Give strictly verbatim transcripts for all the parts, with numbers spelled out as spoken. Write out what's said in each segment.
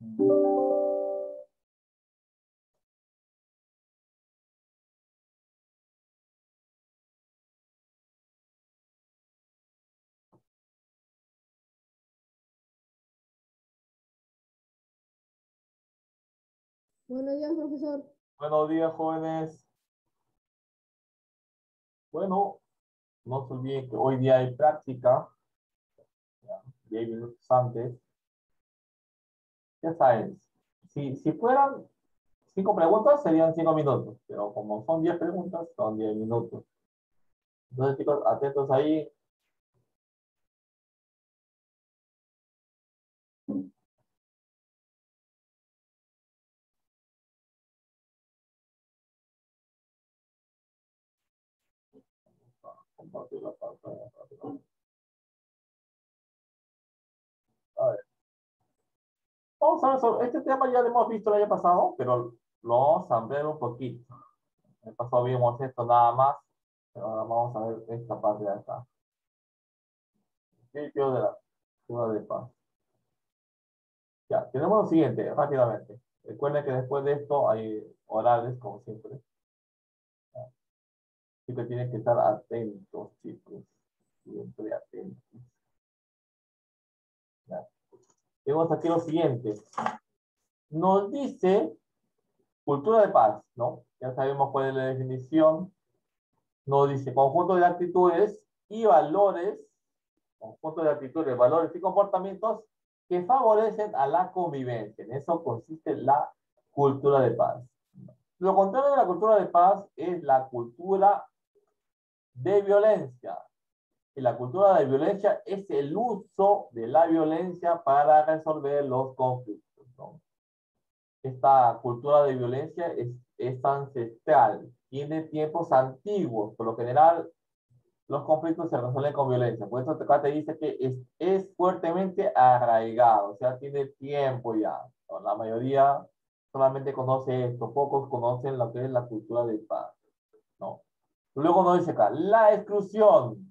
Buenos días, profesor. Buenos días, jóvenes. Bueno, no se olviden que hoy día hay práctica. Ya, diez minutos antes. Ya saben, si, si fueran cinco preguntas, serían cinco minutos. Pero como son diez preguntas, son diez minutos. Entonces, chicos, atentos ahí. Compartir la pantalla. A ver. Vamos a ver sobre este tema, ya lo hemos visto el año pasado, pero lo vamos a ver un poquito. El pasado vimos esto nada más, pero ahora vamos a ver esta parte de acá. Principio de la ciudad de paz. Ya, tenemos lo siguiente, rápidamente. Recuerden que después de esto hay orales, como siempre. Siempre tienen que estar atentos, chicos. Siempre atentos. Ya. Tenemos aquí lo siguiente. Nos dice cultura de paz, ¿no? Ya sabemos cuál es la definición. Nos dice conjunto de actitudes y valores, conjunto de actitudes, valores y comportamientos que favorecen a la convivencia. En eso consiste la cultura de paz. Lo contrario de la cultura de paz es la cultura de violencia. Y la cultura de violencia es el uso de la violencia para resolver los conflictos, ¿no? Esta cultura de violencia es, es ancestral, tiene tiempos antiguos. Por lo general, los conflictos se resuelven con violencia. Por eso acá te dice que es, es fuertemente arraigado, o sea, tiene tiempo ya, ¿no? La mayoría solamente conoce esto, pocos conocen lo que es la cultura de paz, ¿no? Luego nos dice acá, la exclusión.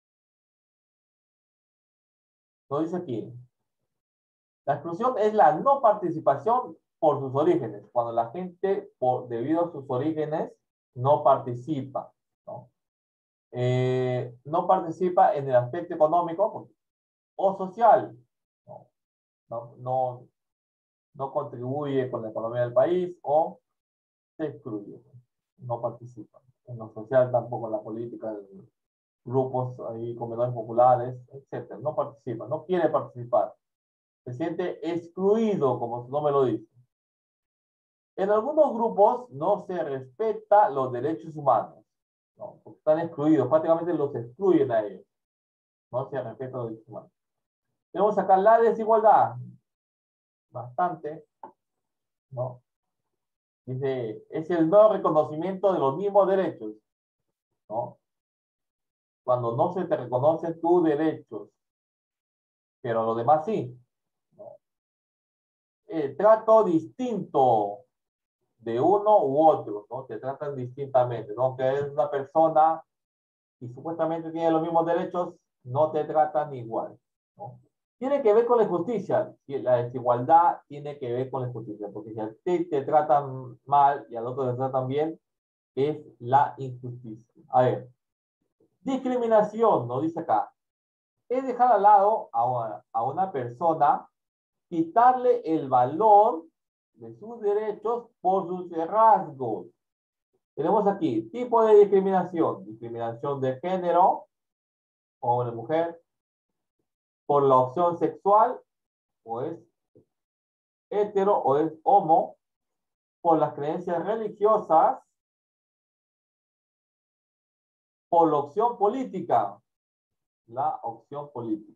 Nos dice aquí, la exclusión es la no participación por sus orígenes, cuando la gente, por, debido a sus orígenes, no participa, ¿no? Eh, no participa en el aspecto económico o social, ¿no? No, no, no contribuye con la economía del país o se excluye, no participa. En lo social tampoco, en la política, en grupos ahí, comedores populares, etcétera. No participa, no quiere participar. Se siente excluido, como su nombre lo dice. En algunos grupos no se respeta los derechos humanos, ¿no? Porque están excluidos, prácticamente los excluyen a ellos. No se respeta los derechos humanos. Tenemos acá la desigualdad, bastante, ¿no? Dice, es el no reconocimiento de los mismos derechos, ¿no? Cuando no se te reconocen tus derechos, pero los demás sí, ¿no? El trato distinto de uno u otro, ¿no? Te tratan distintamente, ¿no? Que es una persona y supuestamente tiene los mismos derechos, no te tratan igual, ¿no? Tiene que ver con la injusticia, la desigualdad tiene que ver con la injusticia, porque si a ti te tratan mal y al otro te tratan bien, es la injusticia. A ver, discriminación, nos dice acá, es dejar al lado a una, a una persona, quitarle el valor de sus derechos por sus rasgos. Tenemos aquí, tipo de discriminación, discriminación de género, hombre, mujer, por la opción sexual, o es hetero o es homo, por las creencias religiosas, por la opción política, la opción política.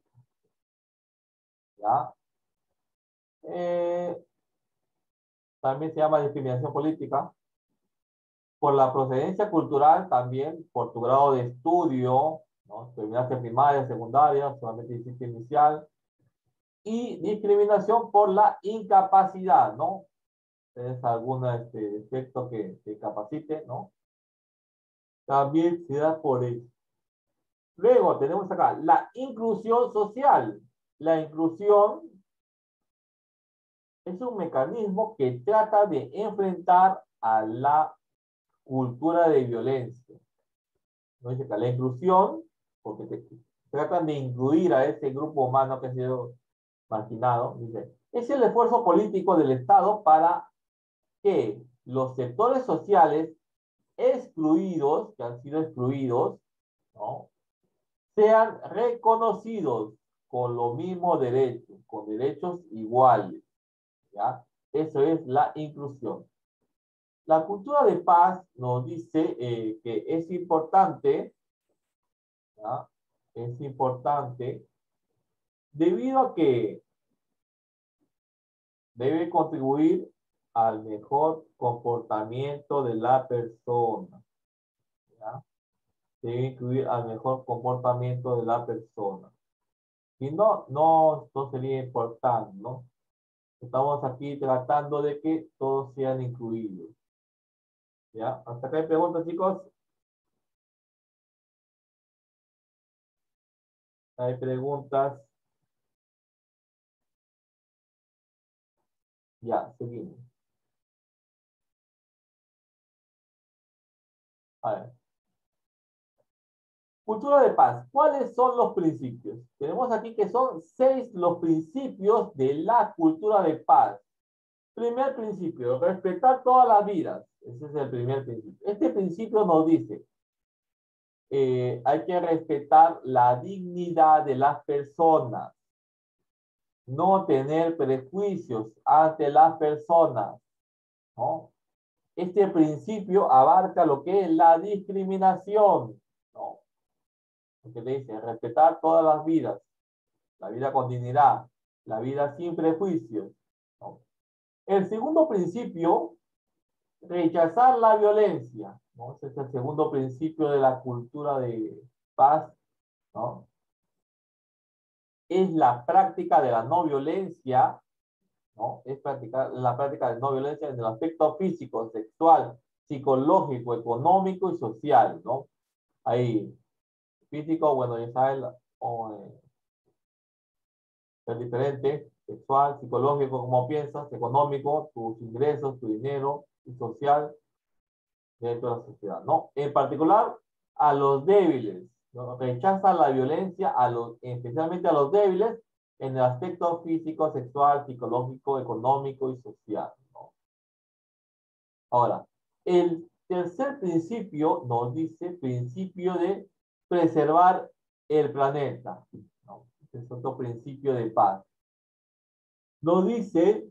¿Ya? Eh, también se llama discriminación política. Por la procedencia cultural también, por tu grado de estudio, ¿no? Terminaste primaria, secundaria, solamente hiciste inicial. Y discriminación por la incapacidad, ¿no? ¿Tienes algún este, defecto que te capacite, ¿no? También se da por eso. Luego tenemos acá la inclusión social. La inclusión es un mecanismo que trata de enfrentar a la cultura de violencia. No dice que la inclusión, porque te, tratan de incluir a ese grupo humano que ha sido marginado, dice, es el esfuerzo político del Estado para que los sectores sociales excluidos, que han sido excluidos, ¿no?, sean reconocidos con los mismos derechos, con derechos iguales, ¿ya? Eso es la inclusión. La cultura de paz nos dice eh, que es importante, ¿ya?, es importante debido a que debe contribuir al mejor comportamiento de la persona, ¿ya? Debe incluir al mejor comportamiento de la persona. Si no, no, no sería importante, ¿no? Estamos aquí tratando de que todos sean incluidos. ¿Ya? ¿Hasta acá hay preguntas, chicos? ¿Hay preguntas? Ya, seguimos. A ver. Cultura de paz. ¿Cuáles son los principios? Tenemos aquí que son seis los principios de la cultura de paz. Primer principio, respetar todas las vidas. Ese es el primer principio. Este principio nos dice, eh, hay que respetar la dignidad de las personas, no tener prejuicios ante las personas, ¿no? Este principio abarca lo que es la discriminación, ¿no? Porque te dice, respetar todas las vidas, la vida con dignidad, la vida sin prejuicios, ¿no? El segundo principio, rechazar la violencia, ¿no? Ese es el segundo principio de la cultura de paz, ¿no? Es la práctica de la no violencia, ¿no? Es practicar la práctica de no violencia en el aspecto físico, sexual, psicológico, económico y social, ¿no? Ahí, físico, bueno, ya sabes, o, eh, es diferente, sexual, psicológico, cómo piensas, económico, tus ingresos, tu dinero, y social, dentro de la sociedad, ¿no? En particular, a los débiles, ¿no? Rechaza la violencia, a los, especialmente a los débiles, en el aspecto físico, sexual, psicológico, económico y social, ¿no? Ahora, el tercer principio nos dice principio de preservar el planeta, ¿no? Este es otro principio de paz. Nos dice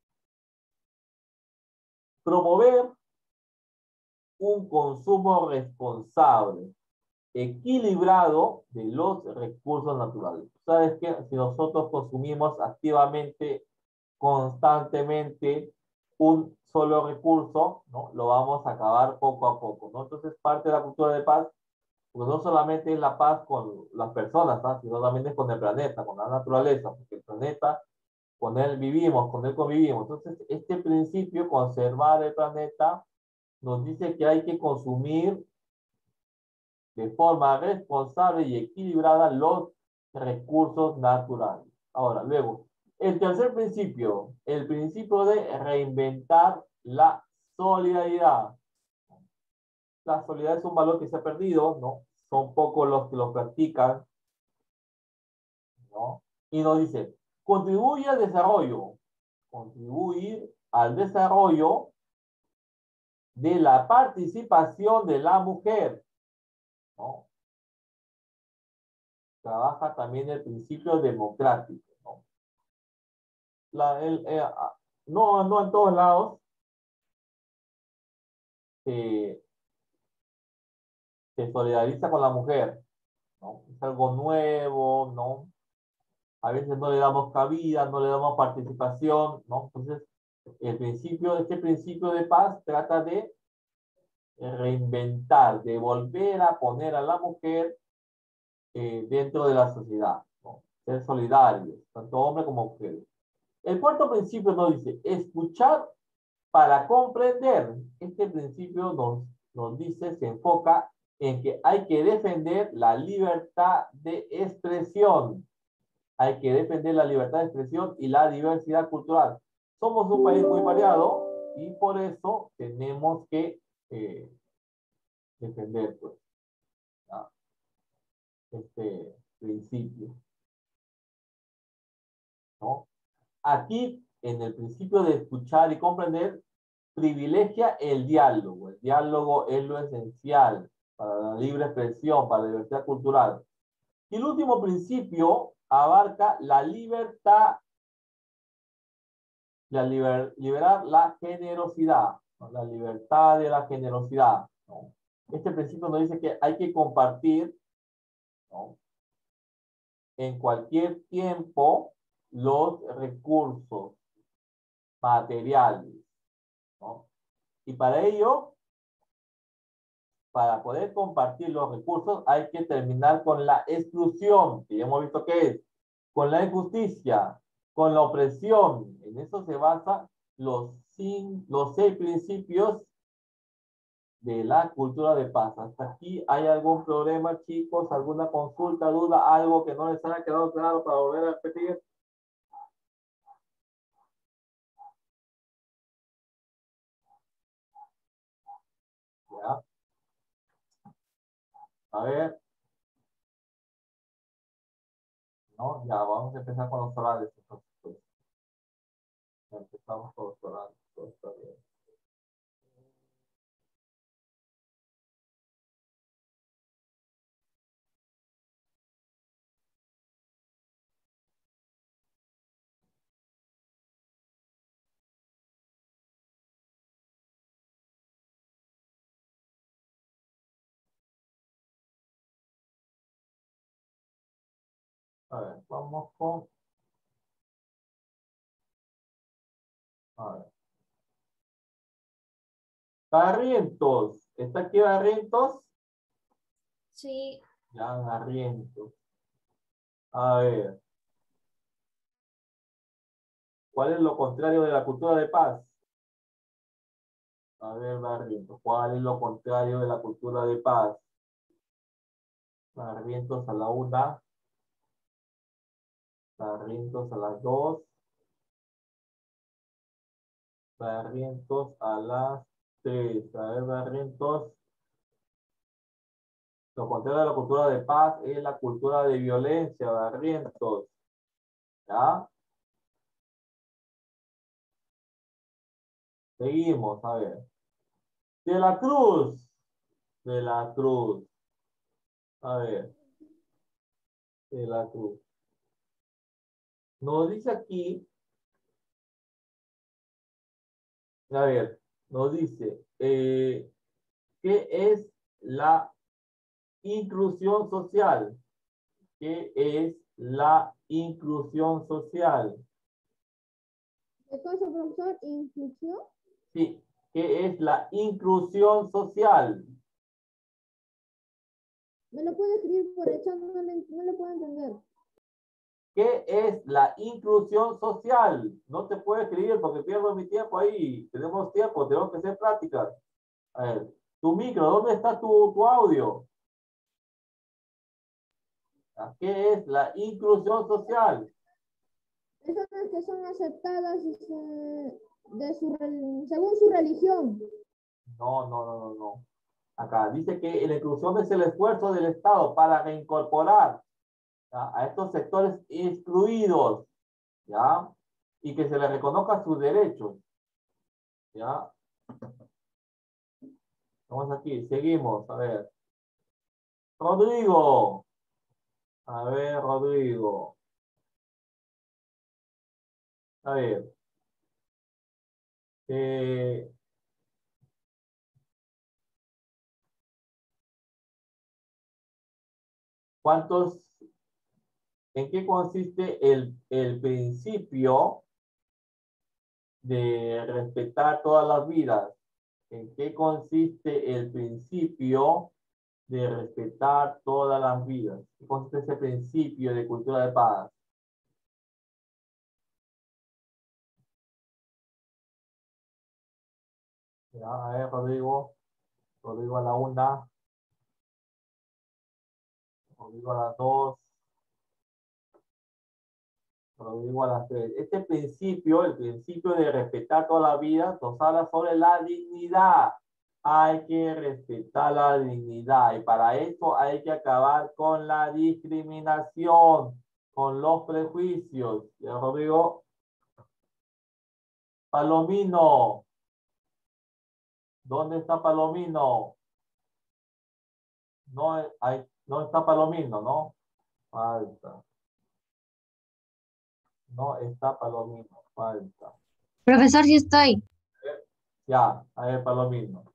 promover un consumo responsable, equilibrado de los recursos naturales. ¿Sabes qué? Si nosotros consumimos activamente, constantemente, un solo recurso, ¿no?, lo vamos a acabar poco a poco, ¿no? Entonces, parte de la cultura de paz, pues no solamente es la paz con las personas, ¿no?, sino también es con el planeta, con la naturaleza, porque el planeta, con él vivimos, con él convivimos. Entonces, este principio, conservar el planeta, nos dice que hay que consumir de forma responsable y equilibrada los recursos naturales. Ahora, luego, el tercer principio, el principio de reinventar la solidaridad. La solidaridad es un valor que se ha perdido, ¿no? Son pocos los que lo practican, ¿no? Y nos dice, contribuye al desarrollo, contribuir al desarrollo de la participación de la mujer, ¿no? Trabaja también el principio democrático, ¿no? La, el, eh, no, no en todos lados eh, se solidariza con la mujer, ¿no? Es algo nuevo, ¿no? A veces no le damos cabida, no le damos participación, ¿no? Entonces, el principio, este principio de paz trata de reinventar, de volver a poner a la mujer eh, dentro de la sociedad, ¿no? Ser solidarios, tanto hombres como mujeres. El cuarto principio nos dice, escuchar para comprender. Este principio nos, nos dice, se enfoca en que hay que defender la libertad de expresión. Hay que defender la libertad de expresión y la diversidad cultural. somos un país muy variado y por eso tenemos que eh, defender pues, ¿ya? Este principio, ¿no? Aquí, en el principio de escuchar y comprender, privilegia el diálogo. El diálogo es lo esencial para la libre expresión, para la diversidad cultural. Y el último principio abarca la libertad, la liber, liberar la generosidad, ¿no? La libertad de la generosidad, ¿no? Este principio nos dice que hay que compartir, ¿no? En cualquier tiempo los recursos materiales, ¿no? Y para ello, para poder compartir los recursos, hay que terminar con la exclusión, que ya hemos visto que es, con la injusticia, con la opresión. En eso se basan los, cinco, los seis principios de la cultura de paz. Hasta aquí, ¿hay algún problema, chicos? ¿Alguna consulta, duda, algo que no les haya quedado claro para volver a repetir? Ya. A ver, ¿no? Ya, vamos a empezar con los orales. Entonces, pues, ya empezamos con los orales. Todo está bien. A ver, vamos con... A ver. Barrientos. ¿Está aquí Barrientos? Sí. Ya, Barrientos. A ver. ¿Cuál es lo contrario de la cultura de paz? A ver, Barrientos. ¿Cuál es lo contrario de la cultura de paz? Barrientos a la una. Barrientos a las dos. Barrientos a las tres. A ver, Barrientos. Lo contrario de la cultura de paz es la cultura de violencia, Barrientos. ¿Ya? Seguimos, a ver. De la Cruz. De la Cruz. A ver. De la Cruz. Nos dice aquí, a ver, nos dice, eh, ¿qué es la inclusión social? ¿Qué es la inclusión social? ¿Qué cosa, profesor? ¿Inclusión? Sí, ¿qué es la inclusión social? ¿Me lo puede escribir por el chat? No le, no le puedo entender. ¿Qué es la inclusión social? No te puedo escribir porque pierdo mi tiempo ahí. Tenemos tiempo, tenemos que hacer prácticas. A ver, tu micro, ¿dónde está tu, tu audio? ¿Qué es la inclusión social? Personas que son aceptadas y se, de su, según su religión. No, no, no, no, no. Acá dice que la inclusión es el esfuerzo del Estado para reincorporar, ¿ya?, a estos sectores excluidos, ¿ya? Y que se les reconozca sus derechos, ¿ya? Vamos aquí, seguimos, a ver. Rodrigo. A ver, Rodrigo. A ver. Eh, ¿cuántos, en qué consiste el, el principio de respetar todas las vidas? ¿En qué consiste el principio de respetar todas las vidas? ¿Qué consiste ese principio de cultura de paz? Ya, a ver, Rodrigo. Rodrigo a la una. Rodrigo a las dos. Rodrigo a las tres. Este principio, el principio de respetar toda la vida, nos habla sobre la dignidad. Hay que respetar la dignidad y para eso hay que acabar con la discriminación, con los prejuicios. ¿Ya, Rodrigo? Palomino. ¿Dónde está Palomino? No, hay, no está Palomino, ¿no? Falta. No está Palomino, falta. Profesor, sí estoy. Ya, a ver, Palomino.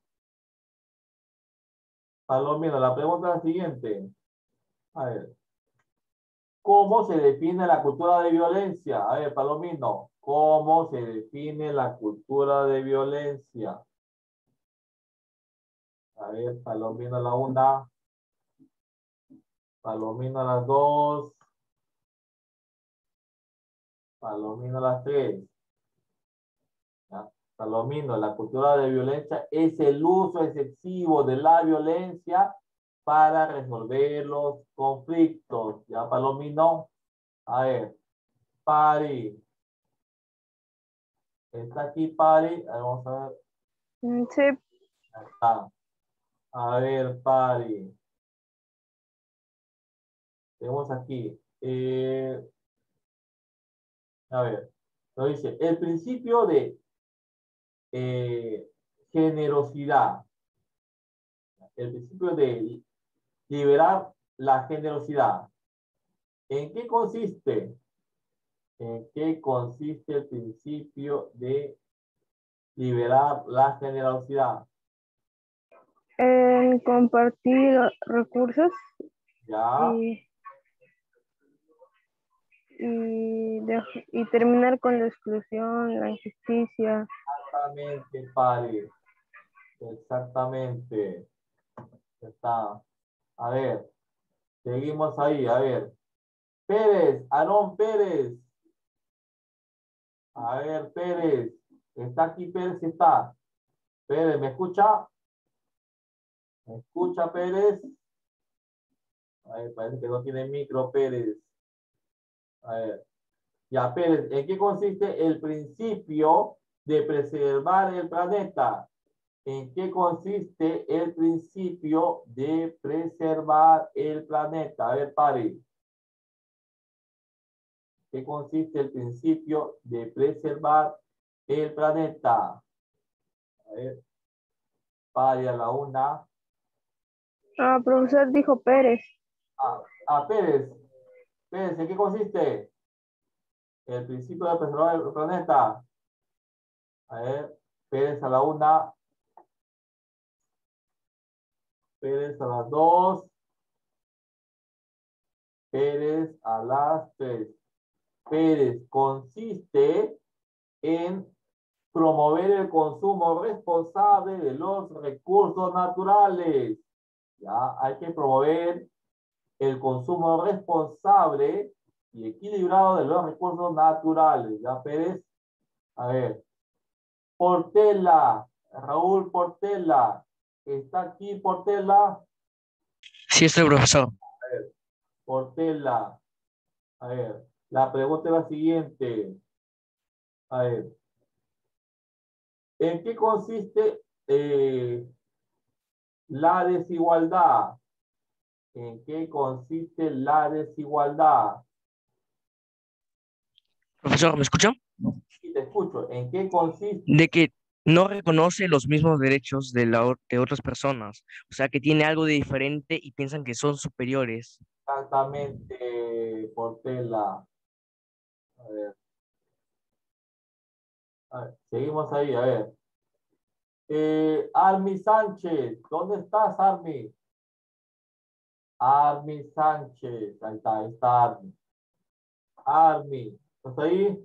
Palomino, la pregunta es la siguiente. A ver. ¿Cómo se define la cultura de violencia? A ver, Palomino. ¿Cómo se define la cultura de violencia? A ver, Palomino a la una. Palomino a las dos. Palomino a las tres. ¿Ya? Palomino, la cultura de violencia es el uso excesivo de la violencia para resolver los conflictos. ¿Ya, Palomino? A ver, Pari. ¿Está aquí Pari? A ver, vamos a ver. Sí. Ya está. A ver, Pari. Tenemos aquí. Eh, a ver. Lo dice. El principio de eh, generosidad. El principio de liberar la generosidad. ¿En qué consiste? ¿En qué consiste el principio de liberar la generosidad? En compartir recursos Ya. y, y, de- y terminar con la exclusión, la injusticia. Exactamente, Pari. Exactamente. Está. A ver. Seguimos ahí. A ver. Pérez. Aarón Pérez. A ver, Pérez. ¿Está aquí Pérez? Está. Pérez, ¿me escucha? ¿Me escucha, Pérez? A ver, parece que no tiene micro, Pérez. A ver. Ya, Pérez, ¿en qué consiste el principio de preservar el planeta? ¿En qué consiste el principio de preservar el planeta? A ver, Pari. ¿Qué consiste el principio de preservar el planeta? A ver, Pari a la una. Ah, profesor dijo Pérez. Ah, ah, Pérez. Pérez, ¿en qué consiste el principio de preservar el planeta? A ver, Pérez a la una. Pérez a las dos. Pérez a las tres. Pérez consiste en promover el consumo responsable de los recursos naturales. Ya hay que promover el consumo responsable y equilibrado de los recursos naturales. Ya, Pérez. A ver. Portela. Raúl Portela. ¿Está aquí Portela? Sí, estoy, profesor. A ver. Portela. A ver. La pregunta es la siguiente. A ver. ¿En qué consiste eh, la desigualdad? ¿En qué consiste la desigualdad? Profesor, ¿me escucha? Sí, te escucho. ¿En qué consiste De que no reconoce los mismos derechos de, la, o- de otras personas. O sea, que tiene algo de diferente y piensan que son superiores. exactamente, Portela? A ver, a ver, seguimos ahí, a ver. Eh, Armi Sánchez, ¿dónde estás, Armi? Armi Sánchez, ahí está, ahí está Armi. Armi, ¿estás ahí?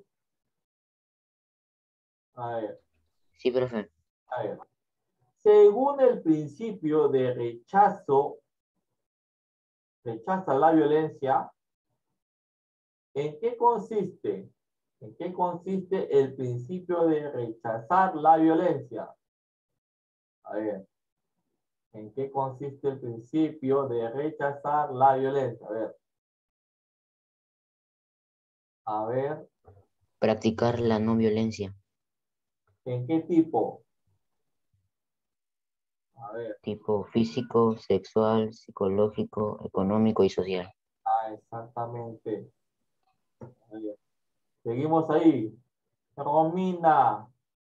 A ver, Sí, profe. a ver. Según el principio de rechazo, rechaza la violencia, ¿en qué consiste? ¿En qué consiste el principio de rechazar la violencia? A ver, ¿en qué consiste el principio de rechazar la violencia? A ver. A ver, Practicar la no violencia, ¿en qué tipo? A ver, tipo físico, sexual, psicológico, económico y social. ah, exactamente. A ver, seguimos ahí. Romina.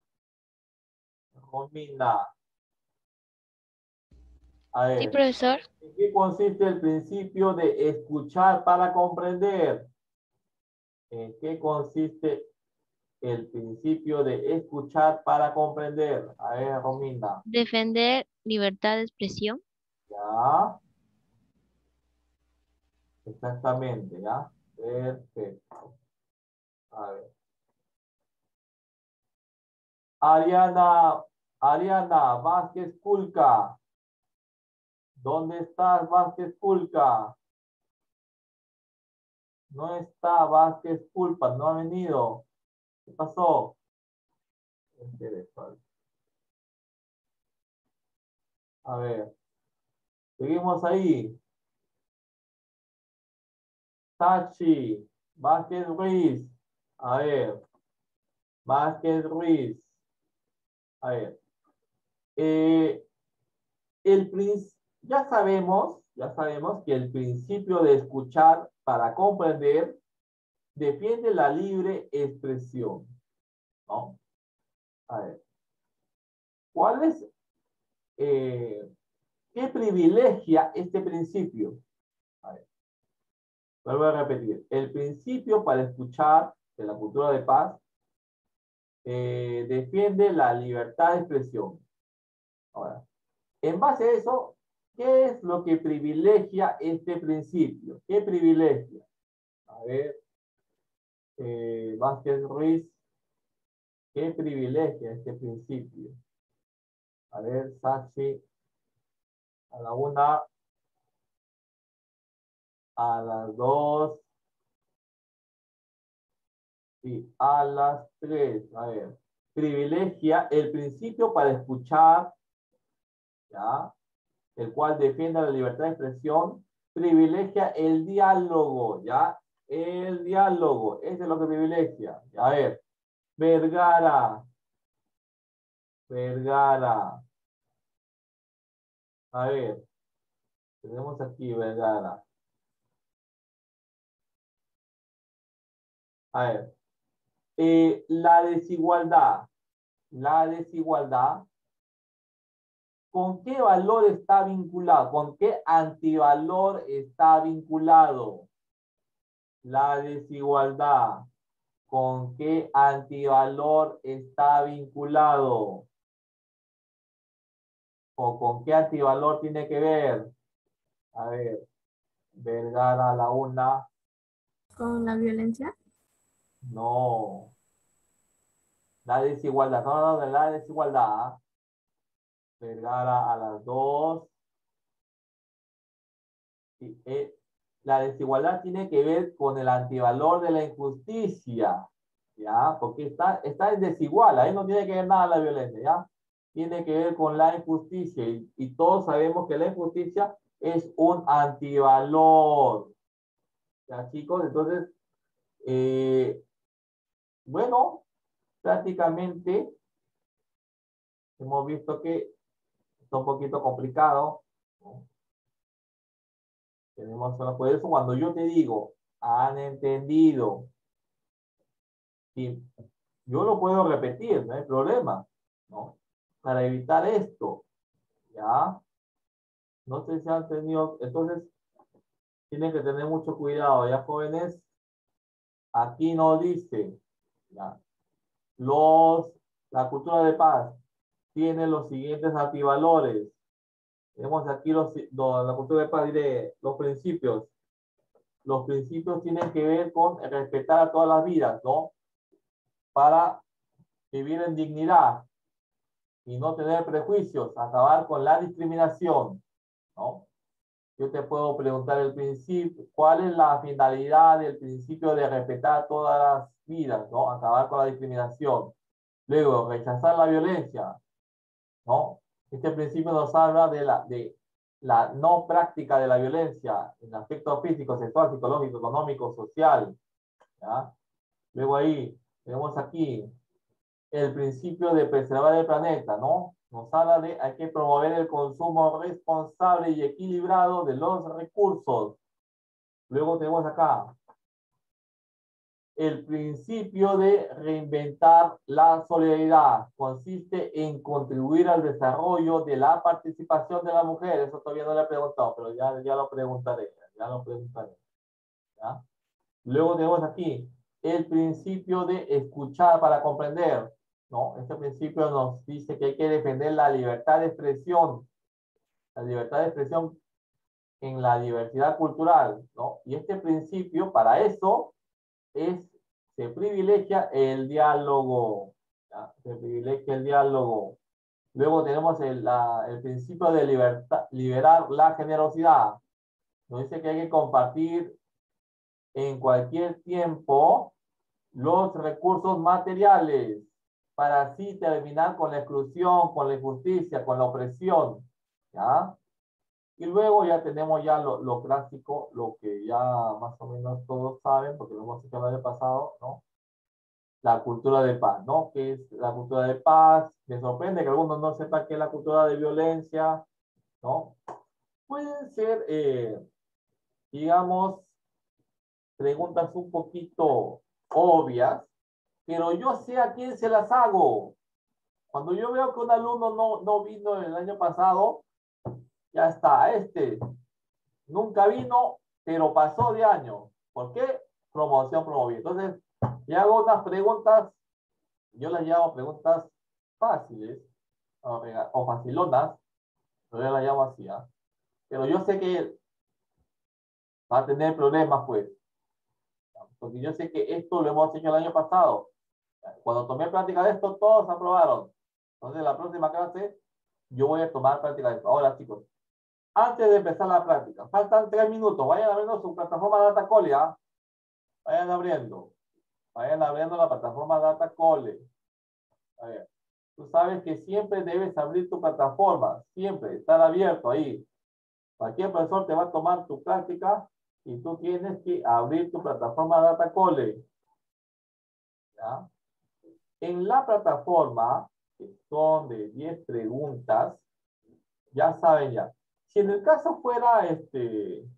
Romina. A Sí, ver, profesor. ¿en qué consiste el principio de escuchar para comprender? ¿En qué consiste el principio de escuchar para comprender? A ver, Romina. Defender libertad de expresión. Ya, exactamente, ya. Perfecto. A ver. Ariana, Ariana Vázquez Culca. ¿Dónde estás, Vázquez Culca? No está Vázquez Culpa, no ha venido. ¿Qué pasó? Interesante. A ver, seguimos ahí. Tachi, Vázquez Ruiz. A ver, Vázquez Ruiz. A ver. Eh, el prin- ya sabemos, ya sabemos que el principio de escuchar para comprender defiende la libre expresión, ¿no? A ver, ¿cuál es, eh, qué privilegia este principio? A ver, vuelvo a repetir. El principio para escuchar de la cultura de paz eh, defiende la libertad de expresión. Ahora, en base a eso, ¿qué es lo que privilegia este principio? ¿Qué privilegia? A ver, eh, Vázquez Ruiz, ¿qué privilegia este principio? A ver, Sachi, a la una, a las dos y a las tres. A ver, privilegia el principio para escuchar, ¿ya? El cual defiende la libertad de expresión, privilegia el diálogo, ¿ya? El diálogo, eso es lo que privilegia. A ver, Vergara, Vergara. A ver, tenemos aquí Vergara. A ver, eh, la desigualdad, la desigualdad, ¿con qué valor está vinculado? ¿Con qué antivalor está vinculado? La desigualdad, ¿con qué antivalor está vinculado? ¿O con qué antivalor tiene que ver? A ver, Vergara a la una. ¿Con la violencia? No. La desigualdad, no, no, de la desigualdad. Vergara a las dos. Sí, eh, la desigualdad tiene que ver con el antivalor de la injusticia, ¿ya? Porque está, está en desigual, ahí no tiene que ver nada la violencia, ¿ya? Tiene que ver con la injusticia y, y todos sabemos que la injusticia es un antivalor, ¿ya, chicos? Entonces, eh, bueno, prácticamente hemos visto que está un poquito complicado, ¿no? Tenemos solo por eso cuando yo te digo, han entendido, y yo lo puedo repetir, no hay problema, ¿no? Para evitar esto, ¿ya? No sé si han tenido, entonces tienen que tener mucho cuidado, ¿ya, jóvenes? Aquí nos dice, ¿ya? Los, la cultura de paz tiene los siguientes antivalores. Tenemos aquí los, los, la cultura de paz de los principios. Los principios tienen que ver con respetar a todas las vidas, ¿no? Para vivir en dignidad y no tener prejuicios, acabar con la discriminación, ¿no? Yo te puedo preguntar el principio, ¿cuál es la finalidad del principio de respetar todas las vidas, ¿no? Acabar con la discriminación. Luego, rechazar la violencia, ¿no? Este principio nos habla de la, de la no práctica de la violencia en aspectos físico, sexual, psicológico, económico, social, ¿ya? Luego ahí, tenemos aquí el principio de preservar el planeta, ¿no? Nos habla de hay que promover el consumo responsable y equilibrado de los recursos. Luego tenemos acá el principio de reinventar la solidaridad. Consiste en contribuir al desarrollo de la participación de la mujer. Eso todavía no le he preguntado, pero ya, ya lo preguntaré. Ya lo preguntaré. ¿Ya? Luego tenemos aquí el principio de escuchar para comprender, ¿no? Este principio nos dice que hay que defender la libertad de expresión, la libertad de expresión en la diversidad cultural, ¿no? Y este principio, para eso, es, se privilegia el diálogo, ¿ya? Se privilegia el diálogo. Luego tenemos el, la, el principio de libertad, liberar la generosidad. Nos dice que hay que compartir en cualquier tiempo los recursos materiales para así terminar con la exclusión, con la injusticia, con la opresión, ¿ya? Y luego ya tenemos ya lo, lo clásico, lo que ya más o menos todos saben, porque lo hemos hecho el año pasado, ¿no? La cultura de paz, ¿no? ¿Qué es la cultura de paz? Me sorprende que algunos no sepan qué es la cultura de violencia, ¿no? Pueden ser, eh, digamos, preguntas un poquito obvias, pero yo sé a quién se las hago. Cuando yo veo que un alumno no, no vino el año pasado, ya está, este nunca vino, pero pasó de año. ¿Por qué? Promoción promovida. Entonces, le hago unas preguntas, yo las llamo preguntas fáciles, o facilonas, yo las llamo así, ¿eh? Pero yo sé que va a tener problemas, pues, porque yo sé que esto lo hemos hecho el año pasado. Cuando tomé práctica de esto, todos aprobaron. Entonces, la próxima clase, yo voy a tomar práctica de esto. Ahora, chicos, antes de empezar la práctica, faltan tres minutos. Vayan abriendo su plataforma Datacole, ¿ah? Vayan abriendo. Vayan abriendo la plataforma Datacole. A ver, tú sabes que siempre debes abrir tu plataforma. Siempre, estar abierto ahí. Cualquier profesor te va a tomar tu práctica y tú tienes que abrir tu plataforma Datacole. ¿Ya? En la plataforma, que son de diez preguntas, ya saben ya. Si en el caso fuera este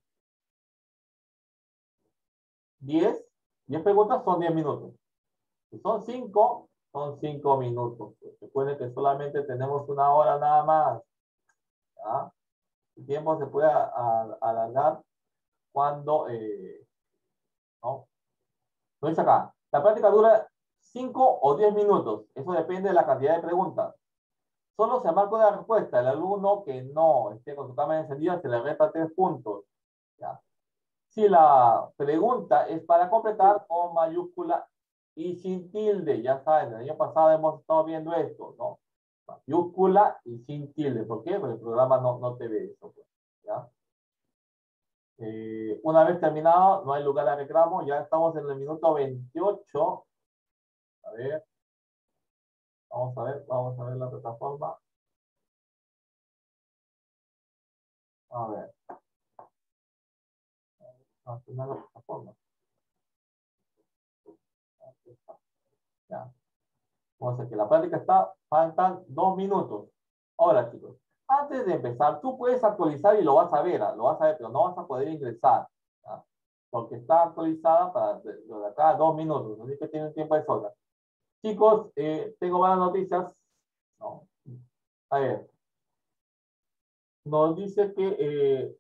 diez, diez preguntas son diez minutos. Si son cinco, son cinco minutos. Recuerden que solamente tenemos una hora nada más. ¿Ya? El tiempo se puede a, a, alargar cuando, eh, ¿no? Lo dice acá. La práctica dura cinco o diez minutos. Eso depende de la cantidad de preguntas. Solo se marca una respuesta. El alumno que no esté con su cámara encendida se le resta tres puntos. ¿Ya? Si la pregunta es para completar, con mayúscula y sin tilde. Ya saben, el año pasado hemos estado viendo esto, ¿no? Mayúscula y sin tilde. ¿Por qué? Porque el programa no, no te ve eso. Pues, ¿ya? Eh, una vez terminado, no hay lugar a reclamo. Ya estamos en el minuto veintiocho. A ver. Vamos a ver, vamos a ver la plataforma. A ver. Al final la plataforma. Ya. Vamos a ver que la práctica está, faltan dos minutos. Ahora, chicos, antes de empezar, tú puedes actualizar y lo vas a ver, ¿ah? Lo vas a ver, pero no vas a poder ingresar, ¿ah? Porque está actualizada para de, de acá a dos minutos, así que tienen tiempo de sobra. Chicos, eh, tengo malas noticias. No. A ver. Nos dice que eh,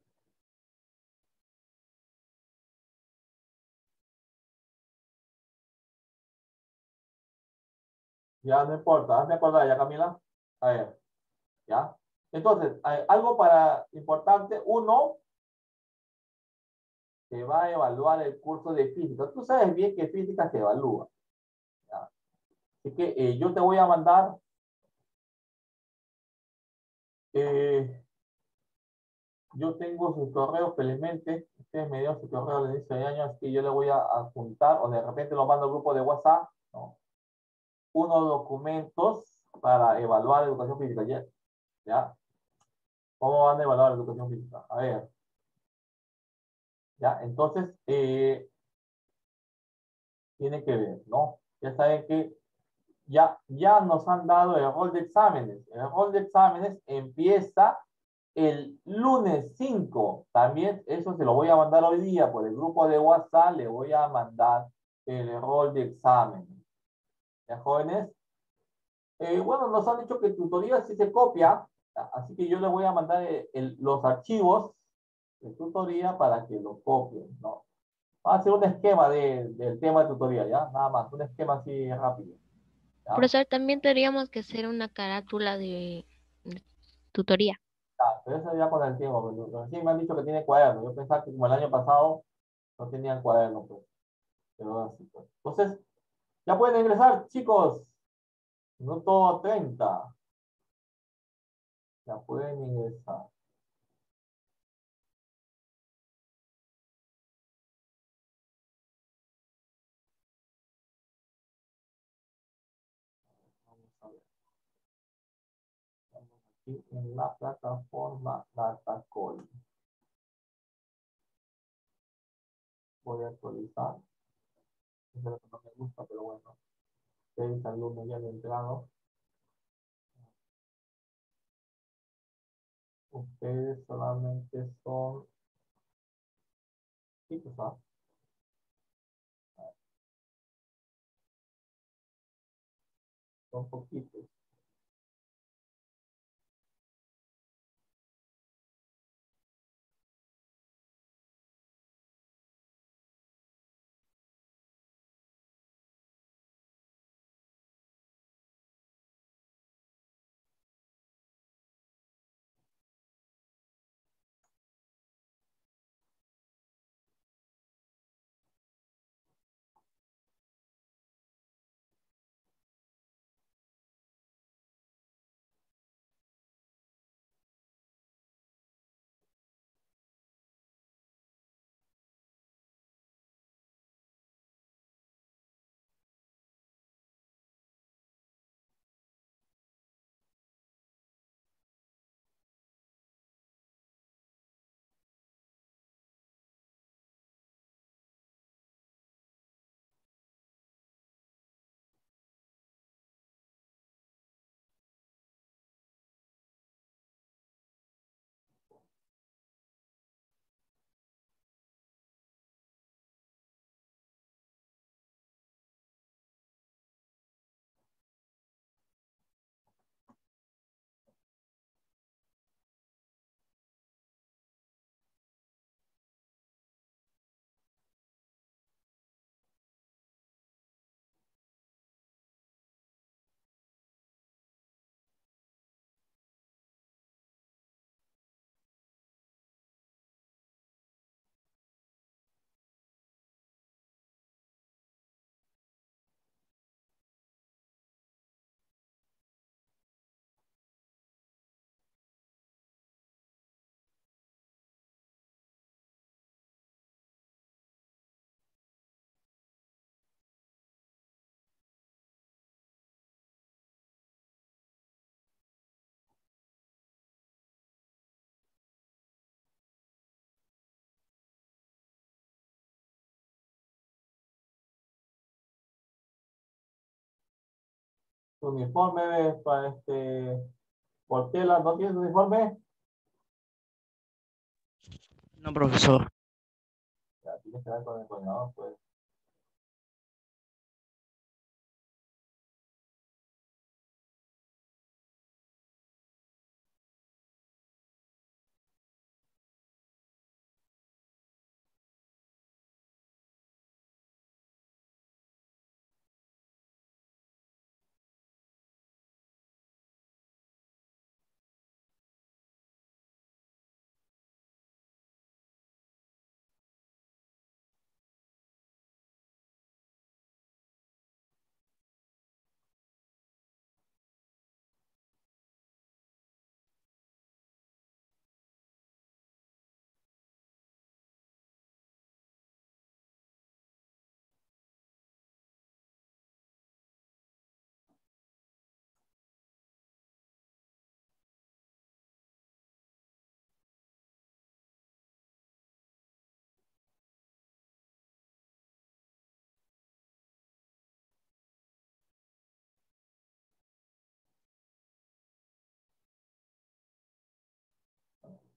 ya no importa, hazme acordar ya, Camila. A ver, ¿ya? Entonces, hay algo para importante. Uno, se va a evaluar el curso de física. Tú sabes bien que física se evalúa, ¿ya? Así que eh, yo te voy a mandar eh, yo tengo sus correos felizmente. Ustedes me dieron su correo al inicio de año, así que yo le voy a adjuntar, o de repente lo mando al grupo de WhatsApp, ¿no? Unos documentos para evaluar educación física. ¿Ya? ¿Ya? ¿Cómo van a evaluar educación física? A ver. ¿Ya? Entonces, eh, tiene que ver, ¿no? Ya saben que ya, ya nos han dado el rol de exámenes. El rol de exámenes empieza el lunes cinco. También eso se lo voy a mandar hoy día por el grupo de WhatsApp. Le voy a mandar el rol de exámenes. ¿Ya, jóvenes? Eh, bueno, nos han dicho que tutoría sí se copia. Así que yo les voy a mandar el- el- los archivos de tutoría para que lo copien, ¿no? Vamos a hacer un esquema de, del tema de tutoría, ¿ya? Nada más, un esquema así rápido. ¿Ya? Profesor, también tendríamos que hacer una carátula de, de tutoría. Ah, pero eso ya con el tiempo, pero recién me han dicho que tiene cuaderno. Yo pensaba que como el año pasado no tenían cuaderno, pues. Pero así, pues. Entonces, ya pueden ingresar, chicos. Minuto treinta. Ya pueden ingresar. Vamos a ver. Estamos aquí en la plataforma Datacol. Voy a actualizar. Eso es lo que no me gusta, pero bueno. Seis alumnos ya han entrado. Ustedes solamente son chicos, ¿ah? Son poquitos. Tu uniforme para este, por tela, ¿no tienes uniforme? No, profesor. Ya, tienes que dar con el coordinador, pues.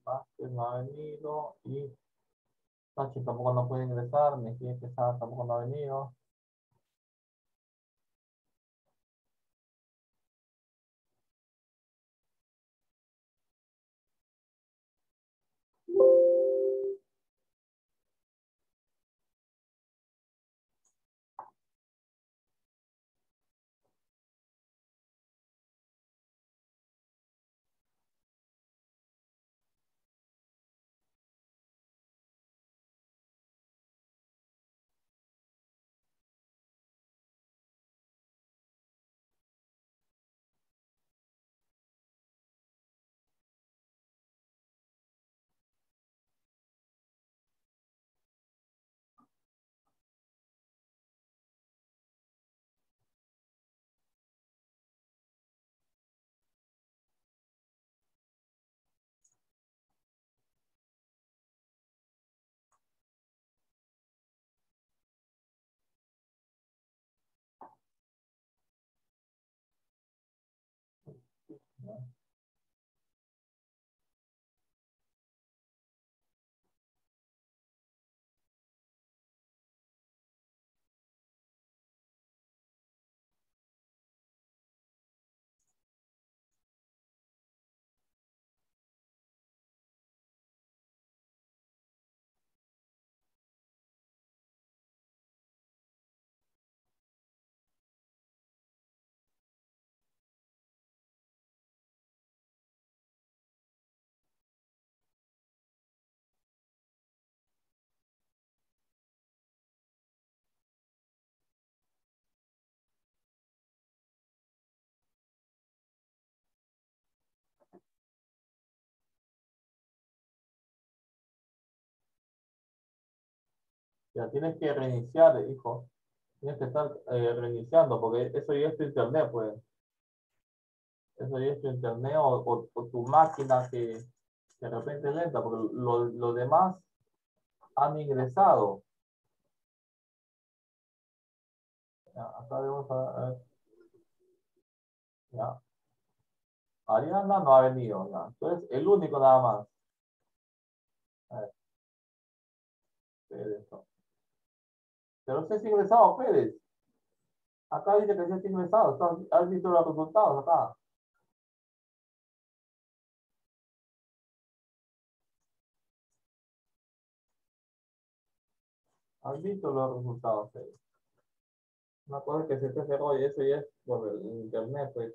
Vázquez no ha venido y Sánchez tampoco no puede ingresar, Mejía Quesada tampoco no ha venido. Ya tienes que reiniciar, hijo. Tienes que estar eh, reiniciando porque eso ya es tu internet, pues. Eso ya es tu internet o, o- o tu máquina que de repente es lenta, porque los lo demás han ingresado. Ya, acá vamos a, a ver. Ya. Ariana no ha venido, ya. Entonces, el único nada más. A ver, Pérez, no. Pero usted es ingresado, Pérez. Acá dice que sí es ingresado. ¿Estás- ¿Has visto los resultados acá? ¿Has visto los resultados, Pérez? Una cosa es que se te cerró y eso ya es por el internet, pues.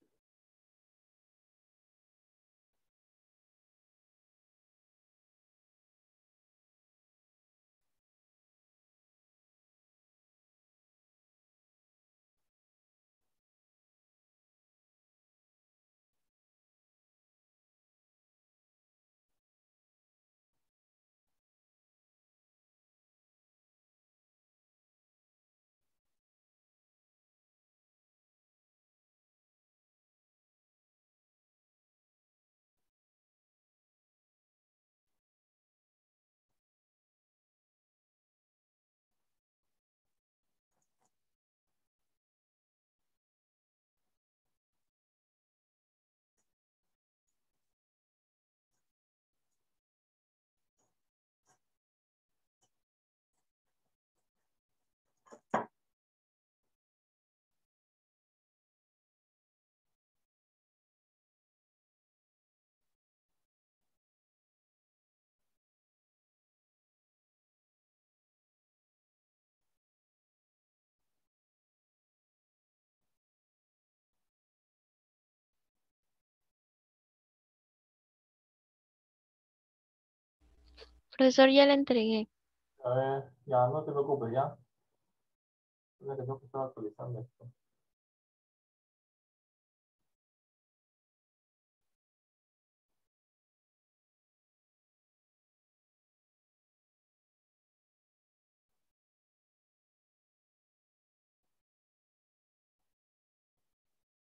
Profesor, ya la entregué. A ver, ya, no te preocupes, ya. Mira que tengo que estar actualizando esto.